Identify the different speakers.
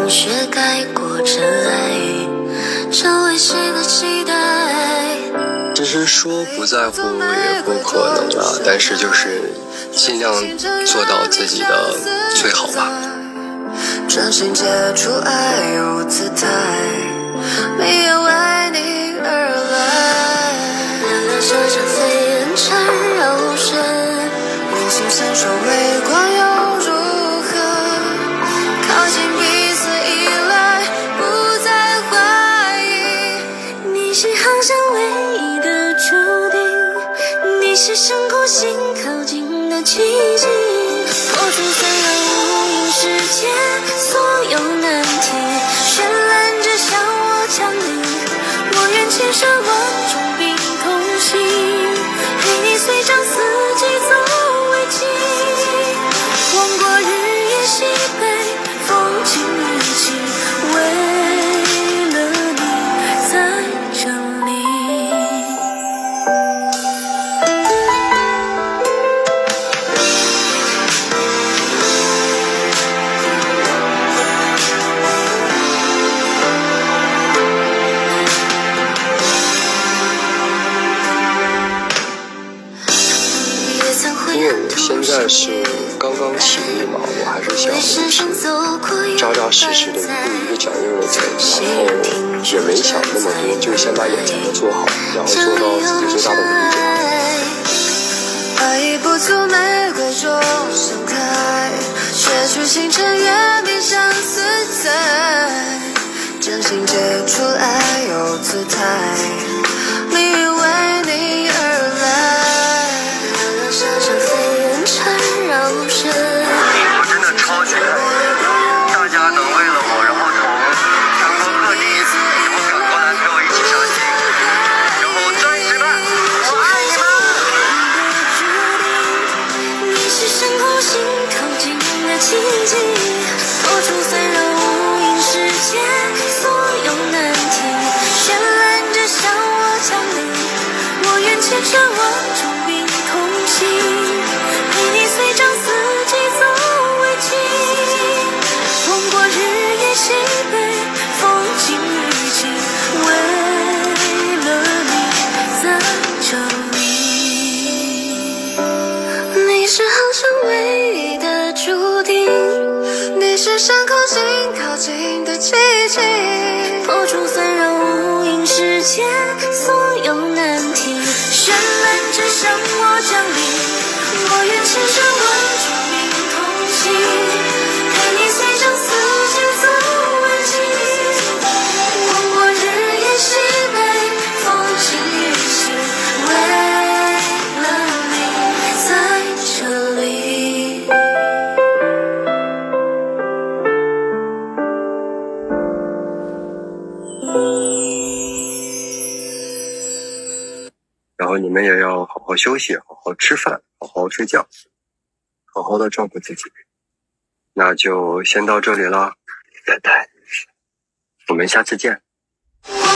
Speaker 1: 雪盖过尘埃，成为谁的期待。
Speaker 2: 其实说不在乎也不可能啊，但是就是尽量做到自己的最好吧。
Speaker 1: 专心接触爱有姿态，明月为你而来。两两相相飞燕缠绕身，人心闪烁微光又如何？靠近彼此依赖，不再怀疑。你是航向唯一的注定，你是深空心靠近的奇迹。破除纷扰无垠世界所有难题，绚烂着向我降临。我愿千山万重并同行，陪你随着四季走为期。望过日夜西北，风景日记，为了你在这里。
Speaker 2: 因为我现在是刚刚起立嘛，我还是想扎扎实实的一步一个脚印的走，然后也没想那么多，就先把眼前的做好，然后做到自己最大的努力就好。
Speaker 1: 爱已不足玫瑰中盛开，却去星辰月明相思在，真心接触爱有姿态，命运为你而来。两两相相飞燕缠绕身，
Speaker 3: 我真的超级感谢大家能为了我，然后从全国各地然后赶过来陪我一起相信，然后专一陪伴，我爱你们。
Speaker 1: 你是深空心靠近的奇迹，破除纷扰无垠世界所有难题，绚烂着向我降临。我愿千山万重并同行，陪你随着四季走为期。望过日夜西北，风景日记，为了你在这里。你是航向唯一的注定，你是山口心靠近的奇迹，破除纷扰无垠世界所有难题，绚烂着向我降临。我愿千山万重并同行，陪你随着四季走为期。望过日夜西北，风景日记，为了你在这里。
Speaker 2: 然后你们也要好好休息，好好吃饭，好好睡觉，好好的照顾自己。那就先到这里了，拜拜，我们下次见。